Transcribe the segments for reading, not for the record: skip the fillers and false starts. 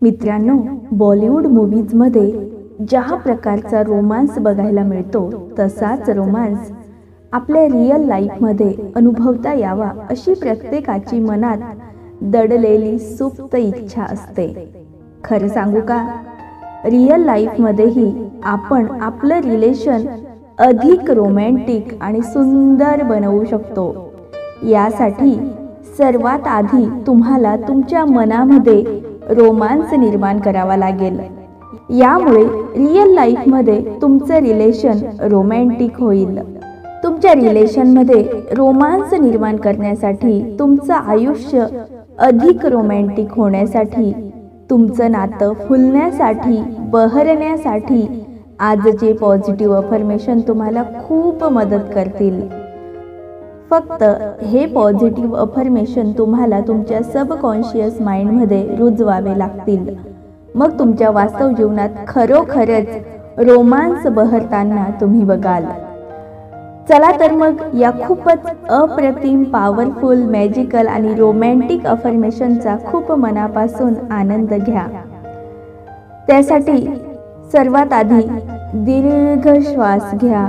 मित्रांनो, बॉलिवूड मूवीजमध्ये ज्या प्रकारचा रोमांस बघायला मिळतो तसाच रोमांस आपल्या रिअल लाईफमध्ये अनुभवता यावा अशी प्रत्येकाची मनात दडलेली सुप्त इच्छा असते। खरं सांगू का, रिअल लाईफमध्येही आपण आपलं रिलेशन अधिक रोमॅन्टिक आणि सुंदर बनवू शकतो। यासाठी सर्वात आधी तुम्हाला तुमच्या मनामध्ये रोमांस निर्माण करावा लागेल। यामुळे रिअल लाईफमध्ये तुमचं रिलेशन रोमॅन्टिक होईल। तुमच्या रिलेशनमध्ये रोमांस निर्माण करण्यासाठी, तुमचं आयुष्य अधिक रोमॅन्टिक होण्यासाठी, तुमचं नातं फुलण्यासाठी, बहरण्यासाठी आजचे पॉझिटिव्ह अफर्मेशन तुम्हाला खूप मदत करतील। फक्त हे पॉझिटिव्ह अफर्मेशन तुम्हाला तुमच्या सबकॉन्शियस माइंडमध्ये रुजवावे लागतील। मग तुमच्या वास्तव जीवनात खरोखरच रोमांस बहरताना तुम्ही बघाल। चला तर मग या खूपच अप्रतिम, पॉवरफुल, मॅजिकल आणि रोमॅन्टिक अफर्मेशनचा खूप मनापासून आनंद घ्या। त्यासाठी सर्वात आधी दीर्घ श्वास घ्या।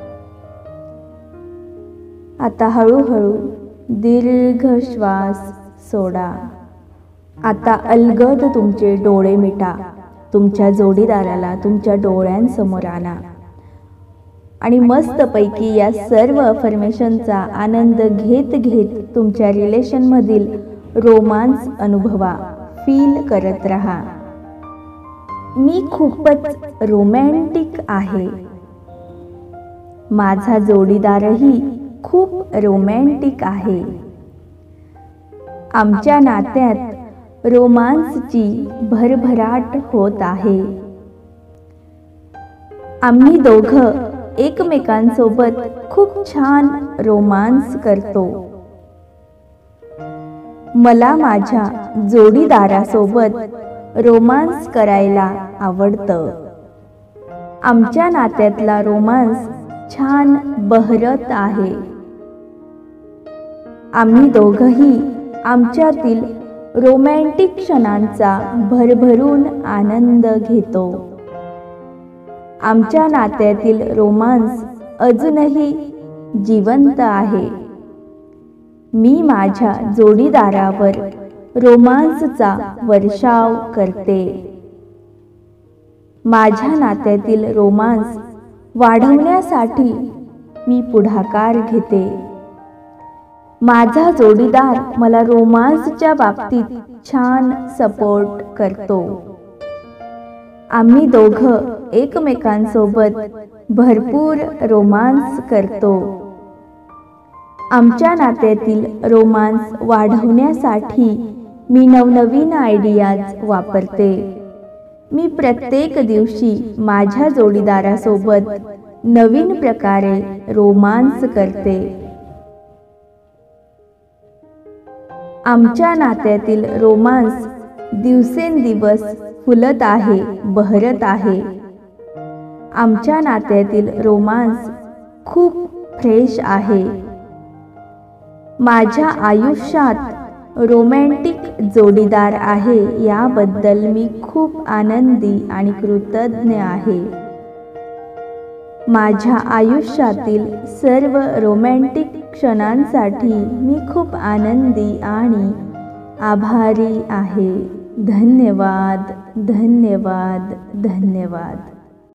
आता हळूहळू दीर्घ श्वास सोडा। आता अलगद तुमचे डोळे मिटा। तुमच्या जोडीदाराला तुमच्या डोळ्यांसमोर आणा आणि मस्तपैकी या सर्व अफर्मेशनचा आनंद घेत घेत तुमच्या रिलेशनमधील रोमांस अनुभवा, फील करत रहा। मी खूपच रोमॅन्टिक आहे। माझा जोडीदारही खूप रोमॅन्टिक आहे। आमच्या नात्यात रोमांसची भरभराट होत आहे। आम्ही दोघं एकमेकांसोबत खूप छान रोमांस करतो। मला माझ्या जोडीदारासोबत रोमांस करायला आवडतं। आमच्या नात्यातला रोमांस छान बहरत आहे। आम्ही दोघंही आमच्यातील रोमॅन्टिक क्षणांचा भरभरून आनंद घेतो। आमच्या नात्यातील रोमांस अजूनही जिवंत आहे। मी माझ्या जोडीदारावर रोमांसचा वर्षाव करते। माझ्या नात्यातील रोमांस वाढवण्यासाठी मी पुढाकार घेते। माझा जोडीदार मला रोमांसच्या बाबतीत छान सपोर्ट करतो। आम्ही दोघं एकमेकांसोबत भरपूर रोमांस करतो। आमच्या नात्यातील रोमांस वाढवण्यासाठी मी नवनवीन आयडियाज वापरते। मी प्रत्येक दिवशी माझ्या जोडीदारासोबत नवीन प्रकारे रोमांस करते। आमच्या नात्यातील रोमांस दिवसेंदिवस फुलत आहे, बहरत आहे। आमच्या नात्यातील रोमांस खूप फ्रेश आहे। माझ्या आयुष्यात रोमॅन्टिक जोडीदार आहे याबद्दल मी खूप आनंदी आणि कृतज्ञ आहे। माझ्या आयुष्यातील सर्व रोमॅन्टिक क्षणांसाठी मी खूप आनंदी आणि आभारी आहे। धन्यवाद, धन्यवाद, धन्यवाद।